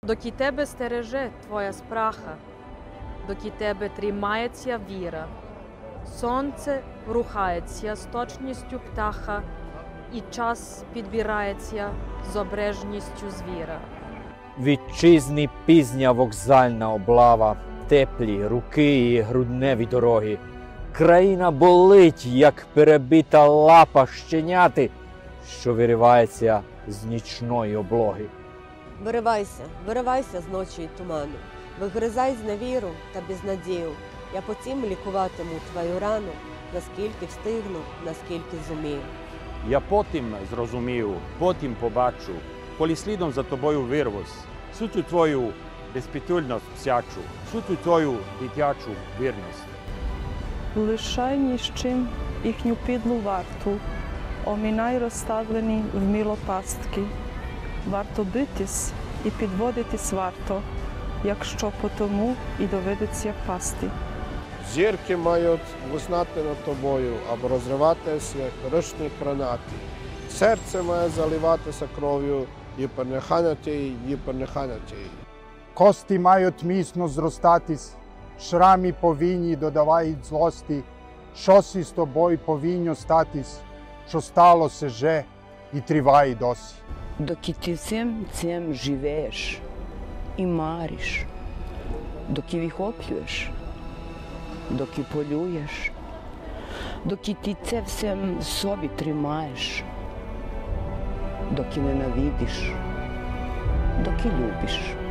Доки тебе стереже твоя спраха, доки тебе тримається віра, сонце рухається з точністю птаха, і час підбирається з обережністю звіра. Вітчизни пізня вокзальна облава, теплі руки і грудневі дороги. Країна болить, як перебита лапа щеняти, що виривається з нічної облоги. Виривайся з ночі й туману, вигризай з невіру та безнадію. Я потім лікуватиму твою рану, наскільки встигну, наскільки зумію. Я потім зрозумію, потім побачу, коли слідом за тобою вирвусь, всю ту твою безпітульність псячу, всю ту твою дитячу вірність. Лишай ні з чим їхню підлу варту, оминай розставлені в мило пастки. Варто битись і підводитись варто, якщо по тому і доведеться пасти. Зірки мають блиснати над тобою, або розриватися, як ручні гранати. Серце має заливатися кров'ю і пернеханяти. Кості мають міцно зростатись, шрами повинні додавають злості, щось із тобою повинно статись, що сталося вже і триває досі. Доки ти всім цим живеш і мариш, доки вихоплюєш, доки полюєш, доки ти це все собі тримаєш, доки ненавидиш, доки любиш.